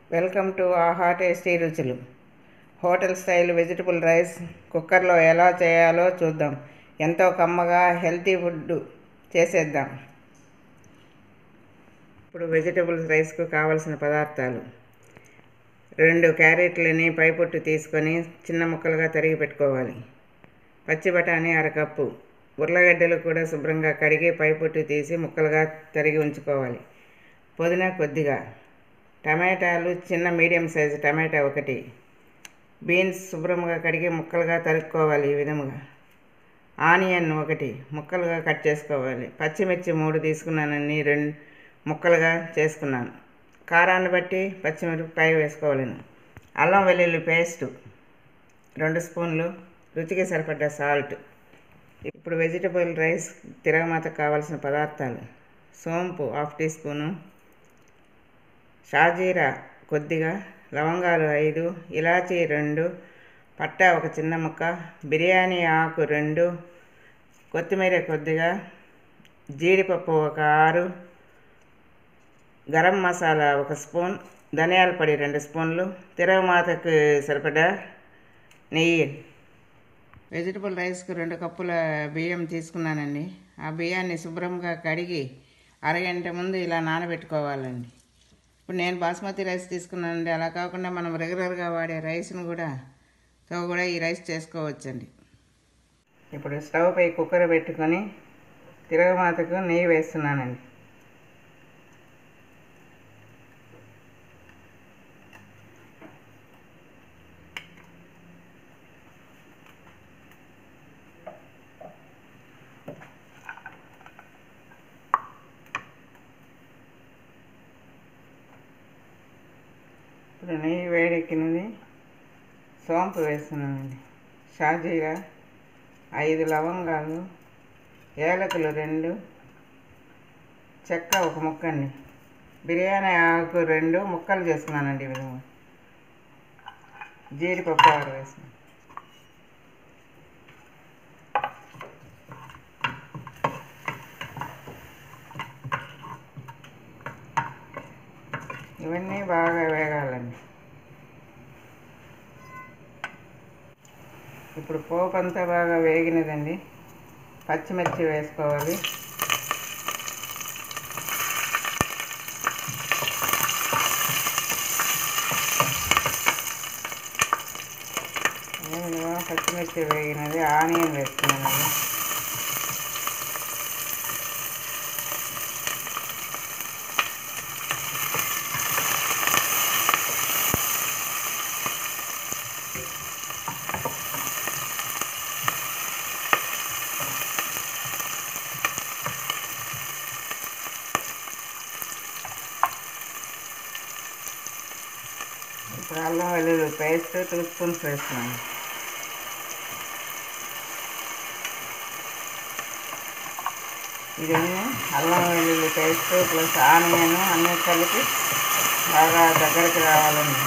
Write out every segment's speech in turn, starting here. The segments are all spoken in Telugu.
వెల్కమ్ టు ఆహా టేస్టీ రుచులు. హోటల్ స్టైల్ వెజిటబుల్ రైస్ కుక్కర్లో ఎలా చేయాలో చూద్దాం. ఎంతో కమ్మగా హెల్తీ ఫుడ్ చేసేద్దాం. ఇప్పుడు వెజిటబుల్ రైస్కు కావలసిన పదార్థాలు: 2 క్యారెట్లని పైపొట్టు తీసుకొని చిన్న ముక్కలుగా తరిగి పెట్టుకోవాలి. పచ్చి బఠానీ 1/2 కప్పు. ఉర్లగడ్డలు కూడా శుభ్రంగా కడిగి పైపొట్టు తీసి ముక్కలుగా తరిగి ఉంచుకోవాలి. పుదీనా కొద్దిగా. టమాటాలు చిన్న మీడియం సైజు టమాటా 1. బీన్స్ శుభ్రంగా కడిగి ముక్కలుగా తరుక్కోవాలి. ఈ విధముగా. ఆనియన్ 1 ముక్కలుగా కట్ చేసుకోవాలి. పచ్చిమిర్చి 3 తీసుకున్నానని 2 ముక్కలుగా చేసుకున్నాను. కారాన్ని బట్టి పచ్చిమిరపకాయ వేసుకోవాలను. అల్లం వెల్లుల్లి పేస్టు 2 స్పూన్లు. రుచికి సరిపడ్డ సాల్ట్. ఇప్పుడు వెజిటబుల్ రైస్ తిరగమాతకు కావాల్సిన పదార్థాలు: సోంపు 1/2 టీ స్పూను, షాజీరా కొద్దిగా, లవంగాలు 5, ఇలాచీ 2, పట్టా 1 చిన్న ముక్క, బిర్యానీ ఆకు 2, కొత్తిమీర కొద్దిగా, జీడిపప్పు 6, గరం మసాలా 1 స్పూన్, ధనియాల పొడి 2 స్పూన్లు, తిరగమాతకు సరిపడా నెయ్యి. వెజిటబుల్ రైస్కు 2 కప్పుల బియ్యం తీసుకున్నానండి. ఆ బియ్యాన్ని శుభ్రంగా కడిగి అరగంట ముందు ఇలా నానబెట్టుకోవాలండి. ఇప్పుడు నేను బాస్మతి రైస్ తీసుకున్నానండి. అలా కాకుండా మనం రెగ్యులర్గా వాడే రైస్ను కూడా ఈ రైస్ చేసుకోవచ్చండి. ఇప్పుడు స్టవ్ పై కుక్కర్ పెట్టుకొని తిరగమాతకు నెయ్యి వేస్తున్నానండి. ఇప్పుడు నెయ్యి వేడెక్కినది. సోంపు వేస్తున్నానండి. షాజీరా 5 లవంగాలు, ఏలకులు 2, చెక్క 1 ముక్క అండి. బిర్యానీ ఆకు 2 ముక్కలు చేసుకున్నానండి. ఈ విధంగా. జీడిపప్పు 6 వేస్తున్నాను. ఇవన్నీ బాగా వేగాలండి. ఇప్పుడు పోపు అంతా బాగా వేగినదండి. పచ్చిమిర్చి వేసుకోవాలి. పచ్చిమిర్చి వేగినది. ఆనియన్ వేసుకున్నానండి. ఇప్పుడు అల్లం వెల్లుల్లి పేస్ట్ 2 స్పూన్స్ వేస్తున్నాను. ఇవన్నీ అల్లం వెల్లుల్లి పేస్ట్ ప్లస్ ఆనియన్ అన్నీ కలిపి బాగా దగ్గరికి రావాలండి.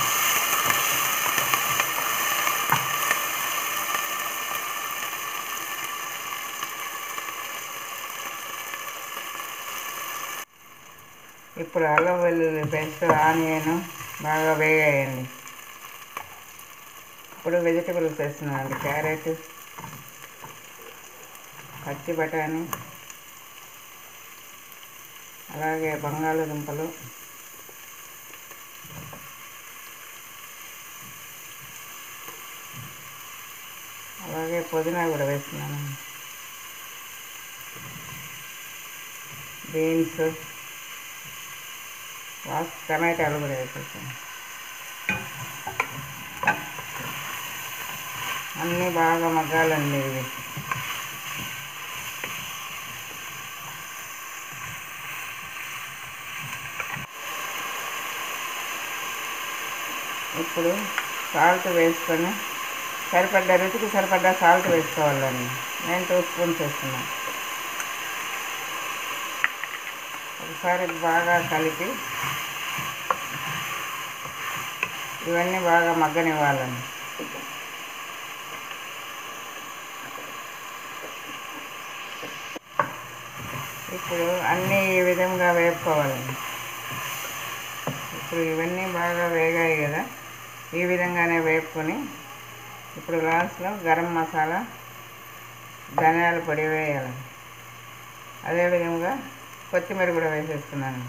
ఇప్పుడు అల్లం వెల్లుల్లి పేస్ట్ ఆనియన్ బాగా వేగాయండి. ఇప్పుడు వెజిటబుల్స్ వేస్తున్నానండి. క్యారెట్, పచ్చి బఠానీ, అలాగే బంగాళదుంపలు, అలాగే పుదీనా కూడా వేస్తున్నాను. బీన్స్, టమాటాలు కూడా వేసేసాను. అన్నీ బాగా మగ్గాలండి. ఇవి ఇప్పుడు సాల్ట్ వేసుకొని రుచికి సరిపడ్డ సాల్ట్ వేసుకోవాలండి. నేను 2 స్పూన్స్ వేస్తున్నాను. ఒకసారి బాగా కలిపి ఇవన్నీ బాగా మగ్గనివ్వాలండి. ఇప్పుడు అన్నీ ఈ విధంగా వేపుకోవాలండి. ఇప్పుడు ఇవన్నీ బాగా వేగాయి కదా, ఈ విధంగానే వేపుకొని ఇప్పుడు లాస్ట్లో గరం మసాలా, ధనియాల పొడి వేయాలి. అదేవిధంగా కొత్తిమీర కూడా వేసేస్తున్నాను.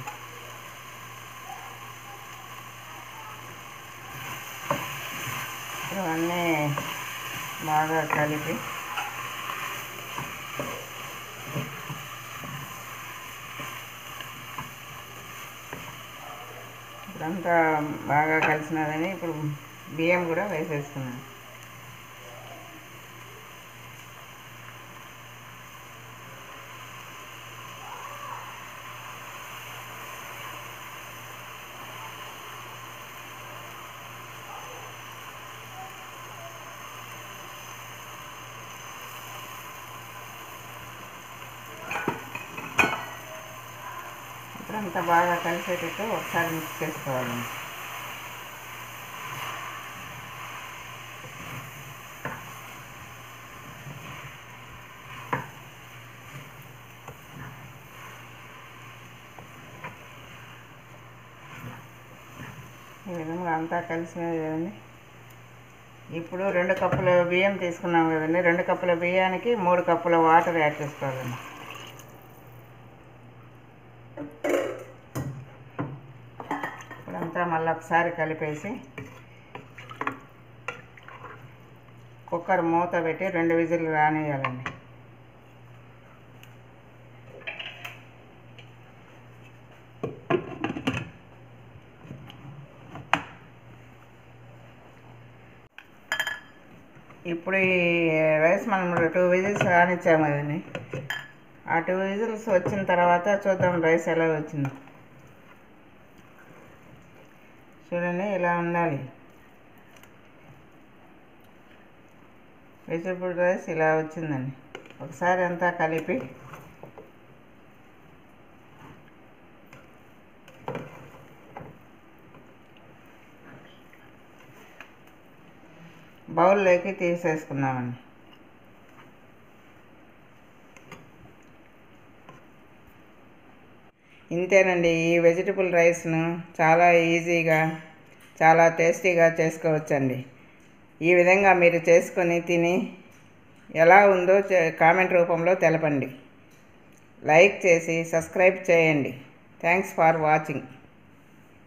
ఇవన్నీ బాగా కలిపి ఇప్పుడంతా బాగా కలిసినదని ఇప్పుడు బియ్యం కూడా వేసేస్తున్నాను. ఇప్పుడంతా బాగా కలిసేటట్టు ఒకసారి మిక్స్ చేసుకోవాలి. ఈ విధంగా అంతా కలిసినది కదండి. ఇప్పుడు 2 కప్పుల బియ్యం తీసుకున్నాం కదండి. 2 కప్పుల బియ్యానికి 3 కప్పుల వాటర్ యాడ్ చేసుకోవాలండి. ఇప్పుడంతా మళ్ళీ ఒకసారి కలిపేసి కుక్కర్ మూత పెట్టి 2 విజిల్లు రానియాలండి. ఇప్పుడు ఈ రైస్ మనం 2 విజిల్స్ రానిచ్చాము కదండి. ఆ 2 విజిల్స్ వచ్చిన తర్వాత చూద్దాం రైస్ ఎలా వచ్చిందో. చూడండి, ఇలా ఉండాలి. వెజిటబుల్ రైస్ ఇలా వచ్చిందండి. ఒకసారి అంతా కలిపి బౌల్లోకి తీసేసుకున్నామండి. ఇంతేనండి. ఈ వెజిటబుల్ రైస్ను చాలా ఈజీగా, చాలా టేస్టీగా చేసుకోవచ్చండి. ఈ విధంగా మీరు చేసుకొని తిని ఎలా ఉందో కామెంట్ రూపంలో తెలపండి. లైక్ చేసి సబ్స్క్రైబ్ చేయండి. Thanks for watching.